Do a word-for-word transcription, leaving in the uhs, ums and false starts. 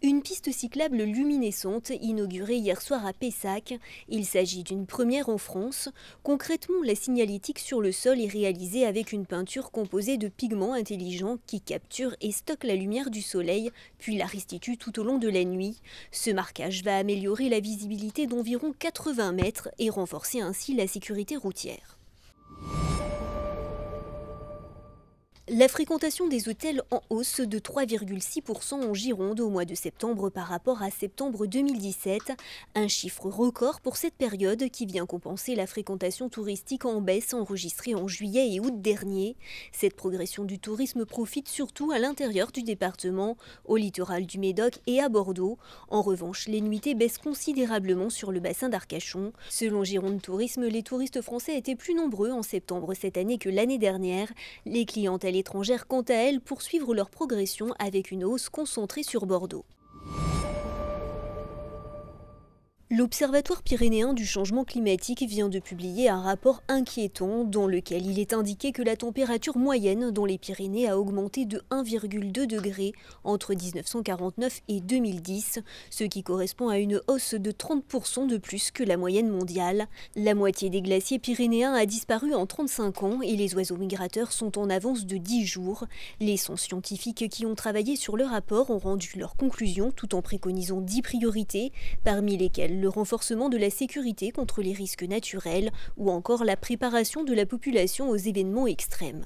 Une piste cyclable luminescente inaugurée hier soir à Pessac. Il s'agit d'une première en France. Concrètement, la signalétique sur le sol est réalisée avec une peinture composée de pigments intelligents qui capturent et stockent la lumière du soleil, puis la restituent tout au long de la nuit. Ce marquage va améliorer la visibilité d'environ quatre-vingts mètres et renforcer ainsi la sécurité routière. La fréquentation des hôtels en hausse de trois virgule six pour cent en Gironde au mois de septembre par rapport à septembre deux mille dix-sept. Un chiffre record pour cette période qui vient compenser la fréquentation touristique en baisse enregistrée en juillet et août dernier. Cette progression du tourisme profite surtout à l'intérieur du département, au littoral du Médoc et à Bordeaux. En revanche, les nuitées baissent considérablement sur le bassin d'Arcachon. Selon Gironde Tourisme, les touristes français étaient plus nombreux en septembre cette année que l'année dernière. Les clientèles étrangères, quant à elles, poursuivre leur progression avec une hausse concentrée sur Bordeaux. L'Observatoire pyrénéen du changement climatique vient de publier un rapport inquiétant dans lequel il est indiqué que la température moyenne dans les Pyrénées a augmenté de un virgule deux degrés entre mille neuf cent quarante-neuf et deux mille dix, ce qui correspond à une hausse de trente pour cent de plus que la moyenne mondiale. La moitié des glaciers pyrénéens a disparu en trente-cinq ans et les oiseaux migrateurs sont en avance de dix jours. Les cent scientifiques qui ont travaillé sur le rapport ont rendu leurs conclusions tout en préconisant dix priorités, parmi lesquelles le renforcement de la sécurité contre les risques naturels ou encore la préparation de la population aux événements extrêmes.